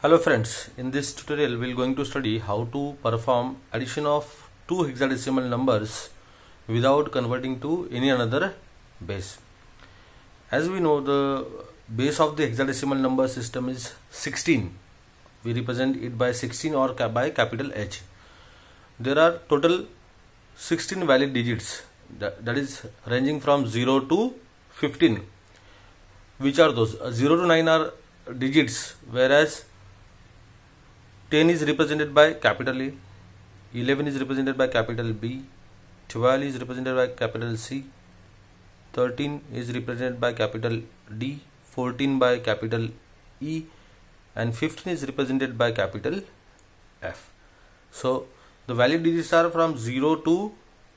Hello friends, in this tutorial we are going to study how to perform addition of two hexadecimal numbers without converting to any another base. As we know, the base of the hexadecimal number system is 16. We represent it by 16 or by capital H. There are total 16 valid digits, that is ranging from 0 to 15. Which are those? 0 to 9 are digits, whereas 10 is represented by capital A, 11 is represented by capital B, 12 is represented by capital C, 13 is represented by capital D, 14 by capital E, and 15 is represented by capital F. So the valid digits are from 0 to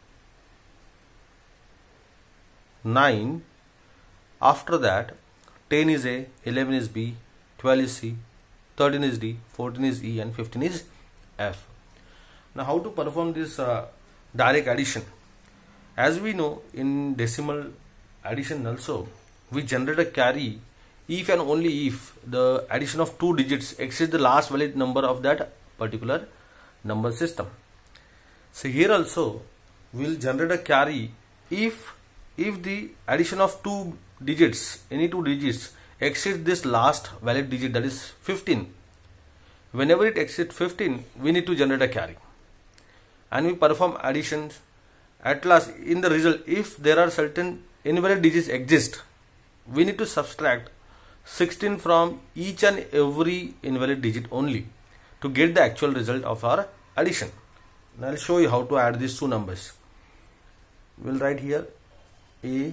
9. After that, 10 is A, 11 is B, 12 is C, 13 is D, 14 is E, and 15 is F. Now how to perform this direct addition? As we know, in decimal addition also, we generate a carry if and only if the addition of two digits exceeds the last valid number of that particular number system. So here also we will generate a carry if the addition of two digits, any two digits, exceeds this last valid digit, that is 15. Whenever it exceeds 15, we need to generate a carry, and we perform additions. At last, in the result, if there are certain invalid digits exist, we need to subtract 16 from each and every invalid digit only to get the actual result of our addition. Now I will show you how to add these two numbers. We will write here A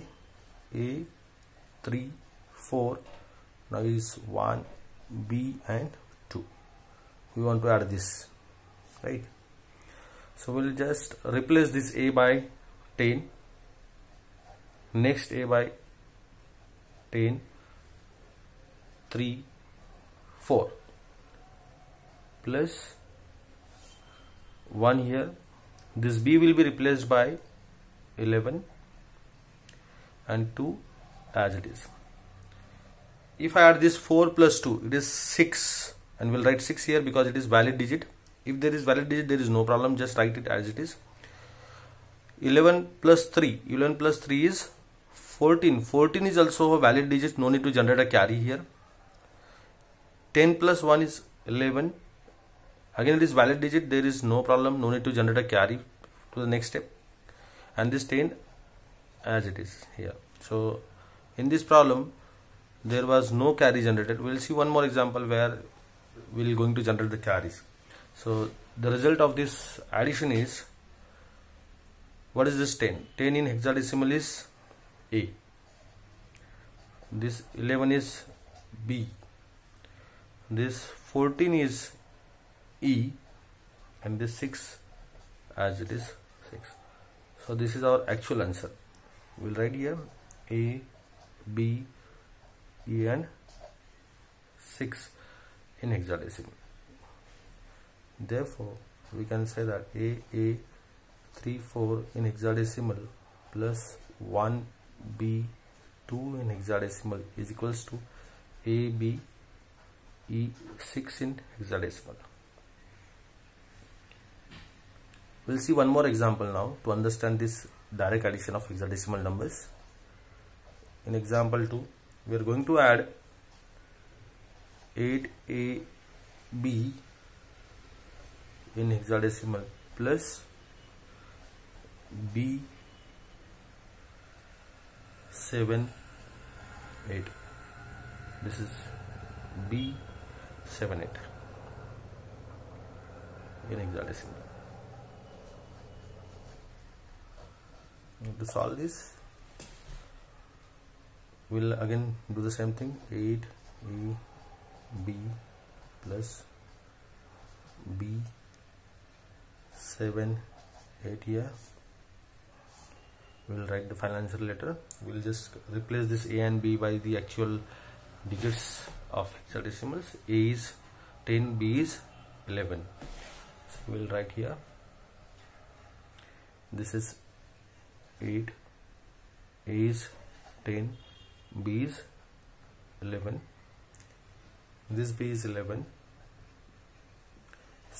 3 4. Now is 1, B, and 2. We want to add this, right? So we'll just replace this A by 10, next A by 10, 3, 4, plus 1 here. This B will be replaced by 11 and 2 as it is. If I add this 4 plus 2, it is 6, and we'll write 6 here because it is valid digit. If there is valid digit, there is no problem, just write it as it is. 11 plus 3 is 14. 14 is also a valid digit, no need to generate a carry here. 10 plus 1 is 11. Again it is valid digit, there is no problem, no need to generate a carry to the next step. And this 10 as it is here. So in this problem, there was no carry generated. We will see one more example where we are going to generate the carries. So the result of this addition is, what is this 10? 10 in hexadecimal is A. This 11 is B. This 14 is E. And this 6 as it is 6. So this is our actual answer. We will write here A, B, E, and 6 in hexadecimal. Therefore, we can say that A 3 4 in hexadecimal plus 1 B 2 in hexadecimal is equals to A B E 6 in hexadecimal. We'll see one more example now to understand this direct addition of hexadecimal numbers. In example 2, we are going to add 8AB in hexadecimal plus B 7 8. This is B 7 8 in hexadecimal. To solve this, we'll again do the same thing. 8AB plus B 7 8 here. We'll write the final answer later. We'll just replace this A and B by the actual digits of hexadecimals. A is 10, B is 11. So we'll write here, this is 8, A is 10, B is 11. This B is 11,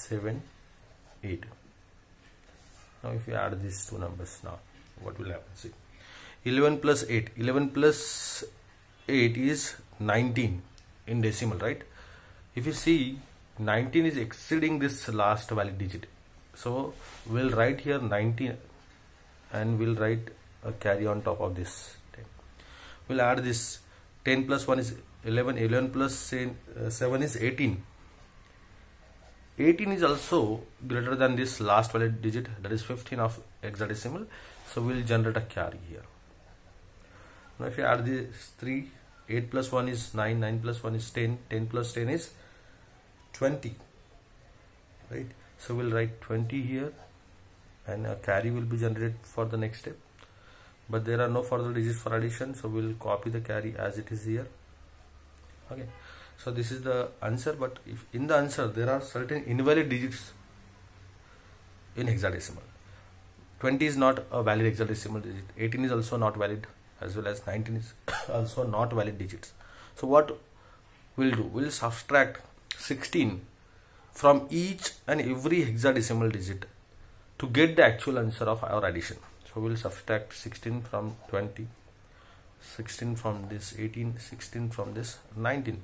7, 8. Now if you add these two numbers, now what will happen? See, 11 plus 8. 11 plus 8 is 19 in decimal, right? If you see, 19 is exceeding this last valid digit. So we'll write here 19 and we'll write a carry on top of this 10. We'll add this 10 plus 1 is 11. 11 plus 7 is 18. 18 is also greater than this last valid digit, that is 15 of hexadecimal. So we'll generate a carry here. Now if you add these 3, 8 plus 1 is 9, 9 plus 1 is 10, 10 plus 10 is 20, right? So we'll write 20 here and a carry will be generated for the next step, but there are no further digits for addition, so we'll copy the carry as it is here. Okay, so this is the answer, but if in the answer there are certain invalid digits in hexadecimal. 20 is not a valid hexadecimal digit, 18 is also not valid, as well as 19 is also not valid digits. So what we'll do, we'll subtract 16 from each and every hexadecimal digit to get the actual answer of our addition. So we'll subtract 16 from 20, 16 from this 18, 16 from this 19,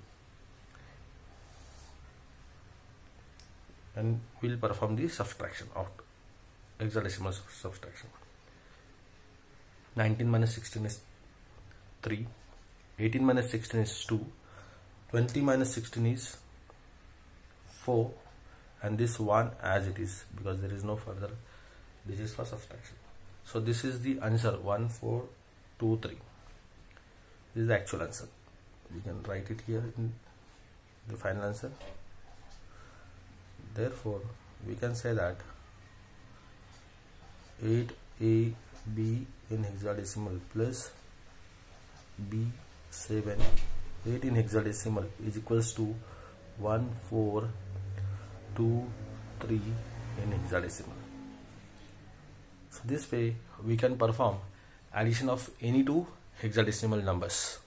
and we'll perform the subtraction of hexadecimal subtraction. 19 minus 16 is 3, 18 minus 16 is 2, 20 minus 16 is 4, and this 1 as it is, because there is no further digits for subtraction. So this is the answer, 1, 4, 2, 3. This is the actual answer. We can write it here in the final answer. Therefore, we can say that 8AB in hexadecimal plus B7, 8 in hexadecimal is equals to 1, 4, 2, 3 in hexadecimal. So this way we can perform addition of any two hexadecimal numbers.